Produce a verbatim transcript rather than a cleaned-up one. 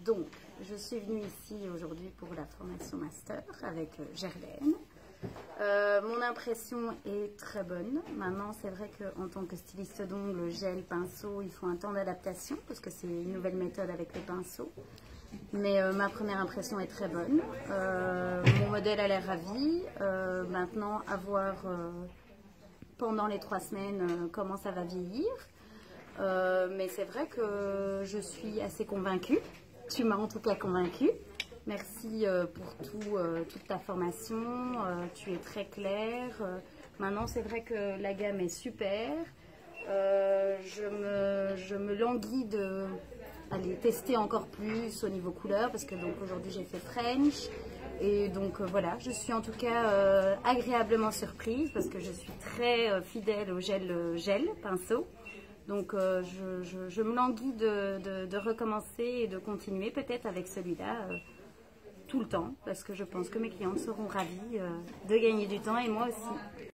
Donc, je suis venue ici aujourd'hui pour la formation master avec Gerlaine. Euh, mon impression est très bonne. Maintenant, c'est vrai qu'en tant que styliste d'ongles, gel, pinceau, il faut un temps d'adaptation parce que c'est une nouvelle méthode avec les pinceaux. Mais euh, ma première impression est très bonne. Euh, mon modèle a l'air ravi. Euh, maintenant, à voir euh, pendant les trois semaines euh, comment ça va vieillir. Euh, mais c'est vrai que je suis assez convaincue. Tu m'as en tout cas convaincue. Merci euh, pour tout, euh, toute ta formation. Euh, tu es très claire. Euh, maintenant, c'est vrai que la gamme est super. Euh, je, me, je me languis de aller tester encore plus au niveau couleur parce que donc aujourd'hui j'ai fait French. Et donc euh, voilà, je suis en tout cas euh, agréablement surprise parce que je suis très euh, fidèle au gel, euh, gel pinceau. Donc euh, je, je, je me languis de, de, de recommencer et de continuer peut-être avec celui-là euh, tout le temps parce que je pense que mes clientes seront ravies euh, de gagner du temps et moi aussi.